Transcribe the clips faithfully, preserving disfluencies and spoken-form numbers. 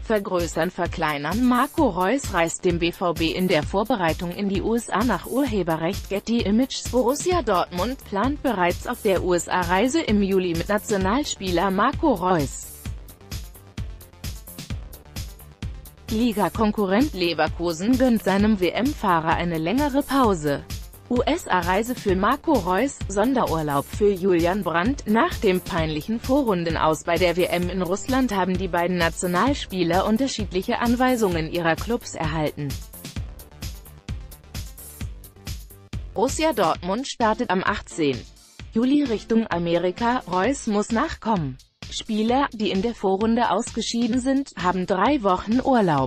Vergrößern verkleinern. Marco Reus reist dem B V B in der Vorbereitung in die U S A nach. Urheberrecht Getty Images. Borussia Dortmund plant bereits auf der U S A-Reise im Juli mit Nationalspieler Marco Reus. Liga-Konkurrent Leverkusen gönnt seinem W M-Fahrer eine längere Pause. U S A-Reise für Marco Reus, Sonderurlaub für Julian Brandt. Nach dem peinlichen Vorrundenaus bei der W M in Russland haben die beiden Nationalspieler unterschiedliche Anweisungen ihrer Clubs erhalten. Borussia Dortmund startet am achtzehnten Juli Richtung Amerika. Reus muss nachkommen. Spieler, die in der Vorrunde ausgeschieden sind, haben drei Wochen Urlaub.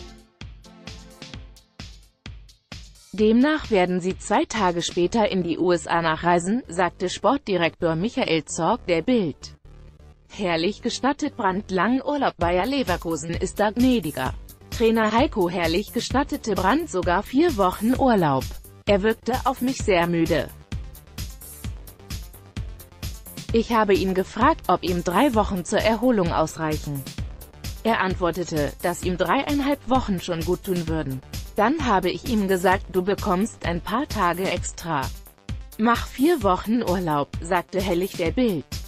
Demnach werden sie zwei Tage später in die U S A nachreisen, sagte Sportdirektor Michael Zorc der Bild. Herrlich gestattet Brandt langen Urlaub. Bayer Leverkusen ist da gnädiger. Trainer Heiko Herrlich gestattete Brandt sogar vier Wochen Urlaub. Er wirkte auf mich sehr müde. Ich habe ihn gefragt, ob ihm drei Wochen zur Erholung ausreichen. Er antwortete, dass ihm dreieinhalb Wochen schon gut tun würden. Dann habe ich ihm gesagt, du bekommst ein paar Tage extra. Mach vier Wochen Urlaub, sagte Herrlich der Bild.